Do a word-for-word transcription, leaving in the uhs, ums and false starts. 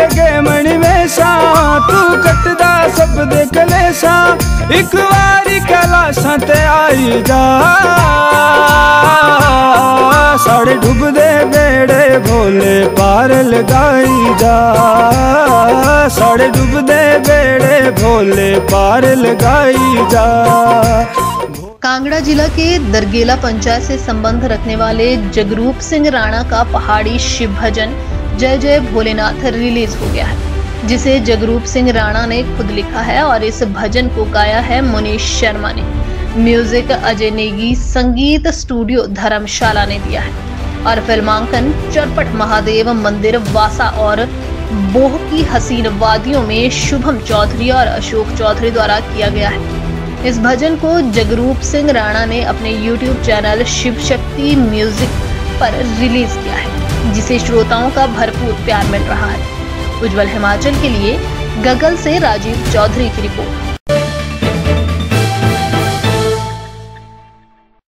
गे मणिमेशा, तू कटदा सब दे कलेशा, एक बारी कैलाशां ते आई जा। साढ़े डुबदे बेड़े भोले पार लगाई जा, साढ़े डुबदे बेड़े भोले पार लगाई जा। कांगड़ा जिला के दरगेला पंचायत से संबंध रखने वाले जगरूप सिंह राणा का पहाड़ी शिव भजन जय जय भोलेनाथ रिलीज हो गया है, जिसे जगरूप सिंह राणा ने खुद लिखा है और इस भजन को गाया है मुनीश शर्मा ने। म्यूजिक अजय नेगी, संगीत स्टूडियो धर्मशाला ने दिया है और फिल्मांकन चरपट महादेव मंदिर वासा और बोह की हसीन वादियों में शुभम चौधरी और अशोक चौधरी द्वारा किया गया है। इस भजन को जगरूप सिंह राणा ने अपने YouTube channel Shiv Shakti music पर रिलीज किया है, जिसे श्रोताओं का भरपूर प्यार मिल रहा है। उज्जवल हिमाचल के लिए गगल से राजीव चौधरी की रिपोर्ट।